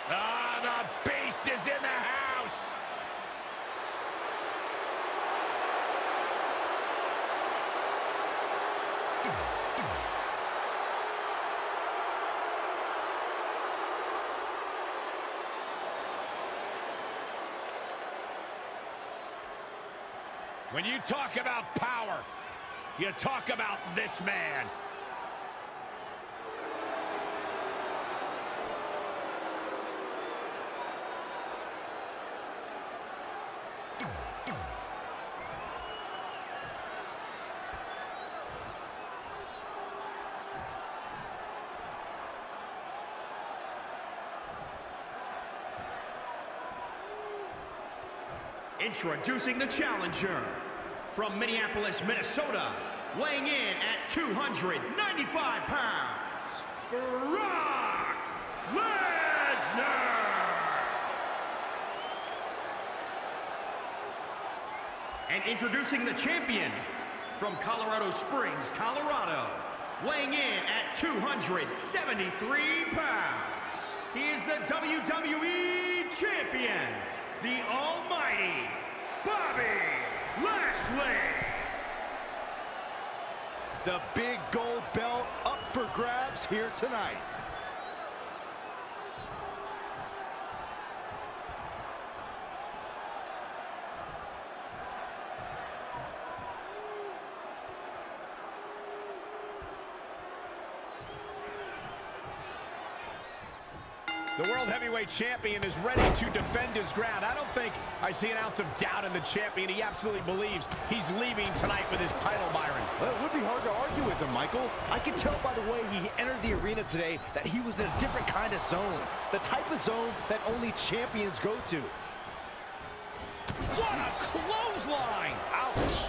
Ah, the beast is in the house. When you talk about power, you talk about this man. Introducing the challenger from Minneapolis, Minnesota, weighing in at 295 pounds, Brock Lesnar. And introducing the champion from Colorado Springs, Colorado, weighing in at 273 pounds. He is the WWE Champion, the almighty Bobby Lashley. The big gold belt up for grabs here tonight. The World Heavyweight Champion is ready to defend his ground. I don't think I see an ounce of doubt in the champion. He absolutely believes he's leaving tonight with his title, Byron. Well, it would be hard to argue with him, Michael. I can tell by the way he entered the arena today that he was in a different kind of zone. The type of zone that only champions go to. What a clothesline! Ouch!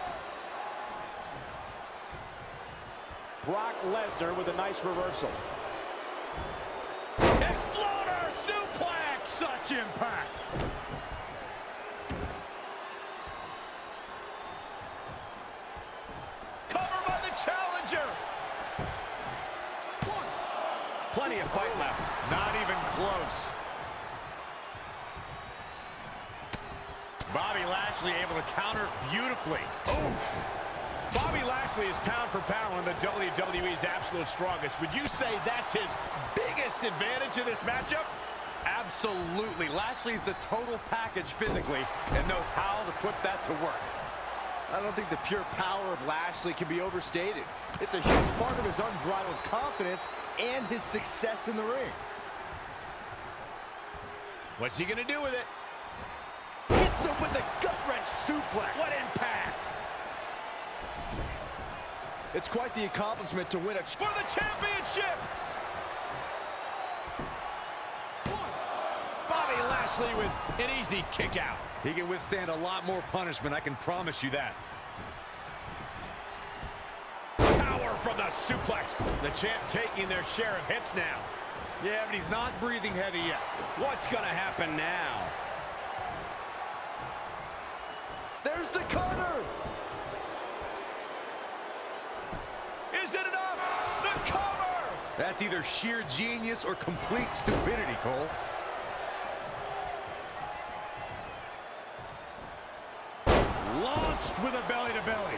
Brock Lesnar with a nice reversal. Exploder suplex! Such impact! Cover by the challenger! Plenty of fight left. Not even close. Bobby Lashley able to counter beautifully. Oof! Bobby Lashley is pound for pound one of the WWE's absolute strongest. Would you say that's his biggest advantage in this matchup? Absolutely. Lashley's the total package physically and knows how to put that to work. I don't think the pure power of Lashley can be overstated. It's a huge part of his unbridled confidence and his success in the ring. What's he gonna do with it? Hits him with a gut-wrench suplex. What impact! It's quite the accomplishment to win For the championship! Bobby Lashley with an easy kick out. He can withstand a lot more punishment, I can promise you that. Power from the suplex. The champ taking their share of hits now. Yeah, but he's not breathing heavy yet. What's gonna happen now? There's the cutter! Is it enough? The cover! That's either sheer genius or complete stupidity, Cole. Launched with a belly-to-belly.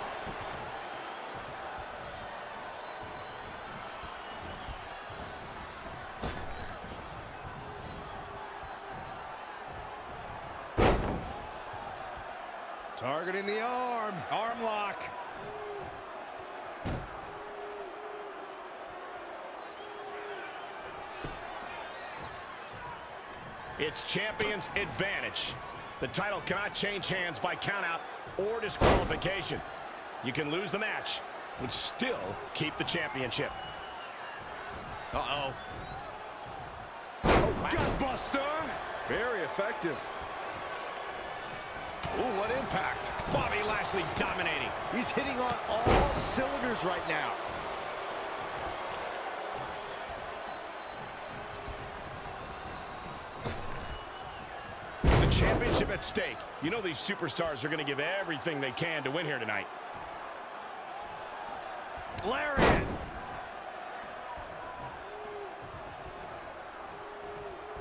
Targeting the arm. Arm lock. It's champion's advantage. The title cannot change hands by countout or disqualification. You can lose the match, but still keep the championship. Uh-oh. Gutbuster! Very effective. Ooh, what impact. Bobby Lashley dominating. He's hitting on all cylinders right now. The championship at stake. You know these superstars are going to give everything they can to win here tonight. Lariat.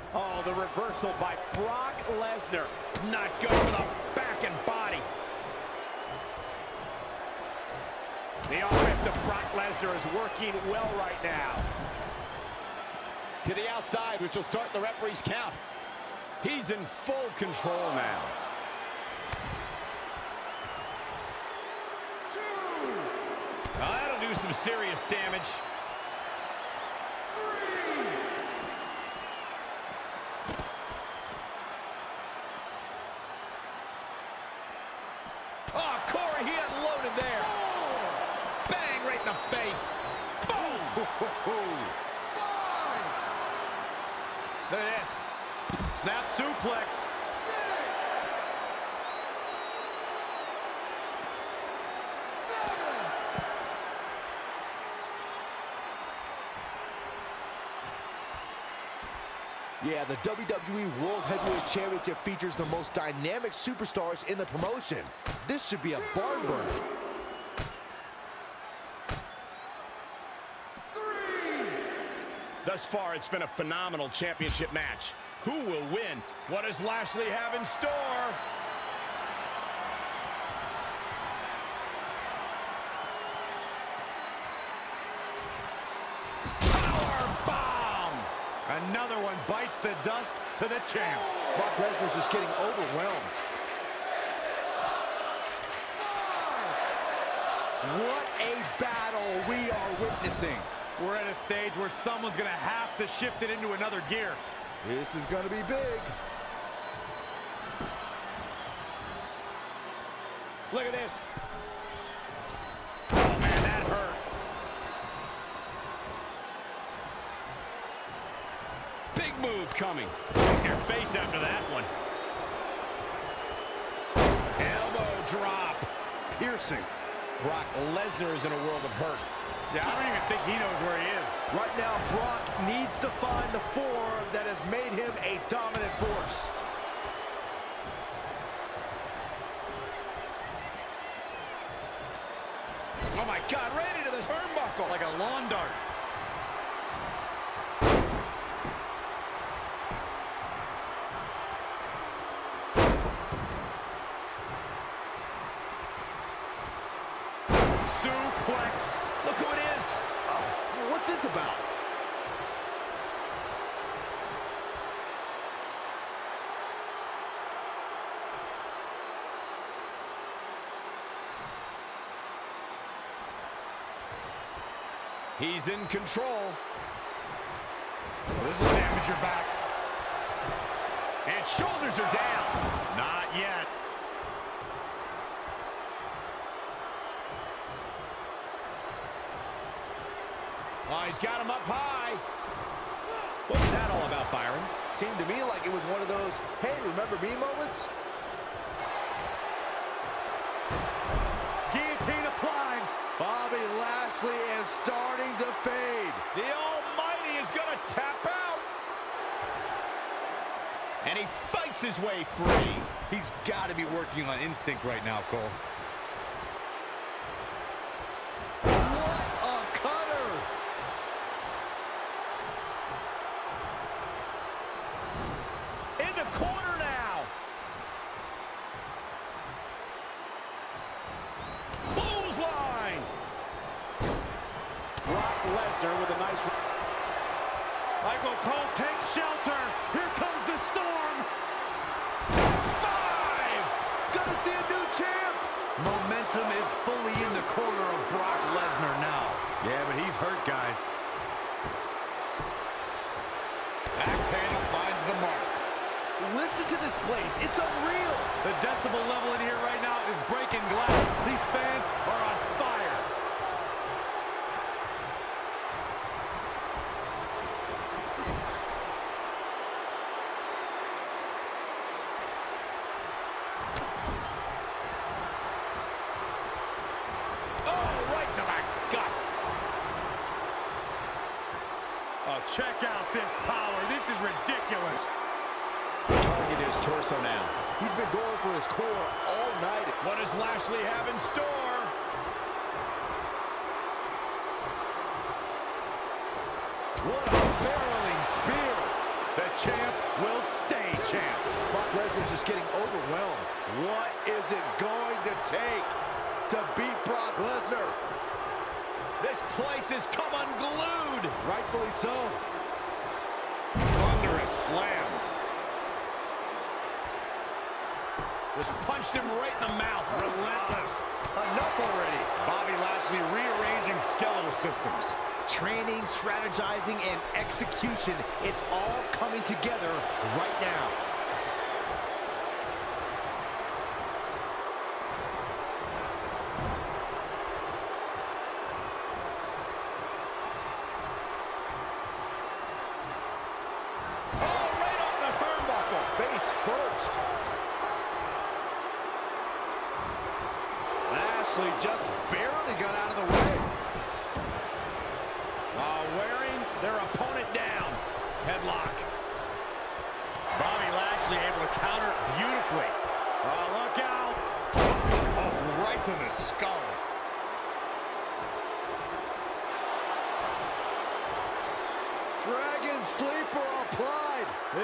Oh, the reversal by Brock Lesnar. Not good for the back and body. The offense of Brock Lesnar is working well right now. To the outside, which will start the referee's count. He's in full control now. 2. Now that'll do some serious damage. 3. Oh, Corey, he unloaded there. 4. Bang, right in the face. Boom. 5. Look at this. Snap suplex. 6. Yeah, the WWE World Heavyweight Championship features the most dynamic superstars in the promotion. This should be a barn burner. 3. Thus far, it's been a phenomenal championship match. Who will win? What does Lashley have in store? Powerbomb! Another one bites the dust to the champ. Brock Lesnar's just getting overwhelmed. 5. What a battle we are witnessing. We're at a stage where someone's going to have to shift it into another gear. This is going to be big. Look at this. Oh, man, that hurt. Big move coming. Your face after that one. Elbow drop. Piercing. Brock Lesnar is in a world of hurt. Yeah, I don't even think he knows where he is. Right now, Brock needs to find the form that has made him a dominant force. Oh, my God, right into the turnbuckle. Like a lawn dart. Suplex. Look who it is. Oh, what's this about? He's in control. This will damage your back. And shoulders are down. Not yet. Oh, he's got him up high. What was that all about, Byron? Seemed to me like it was one of those, hey, remember me moments? Guillotine applied. Bobby Lashley is starting to fade. The Almighty is going to tap out. And he fights his way free. He's got to be working on instinct right now, Cole. What a cutter! In the corner now. Clothesline. Brock Lesnar with a nice... Michael Cole takes shelter. Here comes the storm. 5. Gonna see a new champ! Momentum is fully in the corner of Brock Lesnar now. Yeah, but he's hurt, guys. Axe handle finds the mark. Listen to this place. It's unreal. The decibel level in here right now is breaking glass. These fans are on fire. Oh, right to the gut. Oh, check out this power. This is ridiculous. Target his torso now. He's been going for his core all night. What does Lashley have in store? What a barreling spear. The champ will stay champ. Brock Lesnar's just getting overwhelmed. What is it going to take to beat Brock Lesnar? This place has come unglued. Rightfully so. Thunderous slam. Just punched him right in the mouth. Relentless. Enough already. Bobby Lashley rearranging skeletal systems. Training, strategizing, and execution. It's all coming together right now. Oh, right off the turnbuckle. Face first. Lashley just barely got out of the way. Wearing their opponent down. Headlock. Bobby Lashley able to counter beautifully. Look out. Oh, right to the skull. Dragon sleeper applied.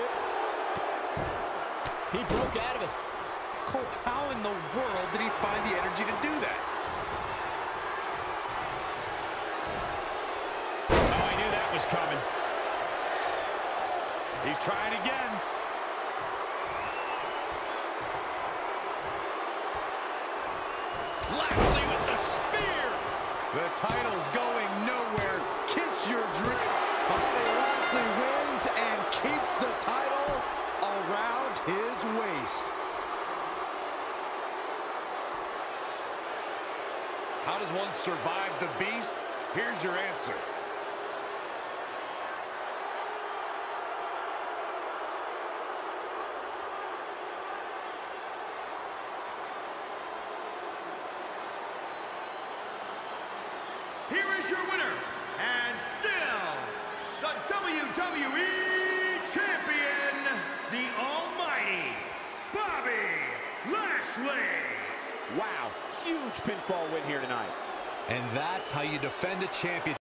He broke out of it. Cole, how in the world did he find the energy to do that? Oh, I knew that was coming. He's trying again. Lashley with the spear. The title's going nowhere. Kiss your dream. Bobby Lashley wins and keeps the title around his waist. How does one survive the beast? Here's your answer. Here is your winner, and still the WWE Champion, the Almighty Bobby Lashley. Wow, huge pinfall win here tonight. And that's how you defend a championship.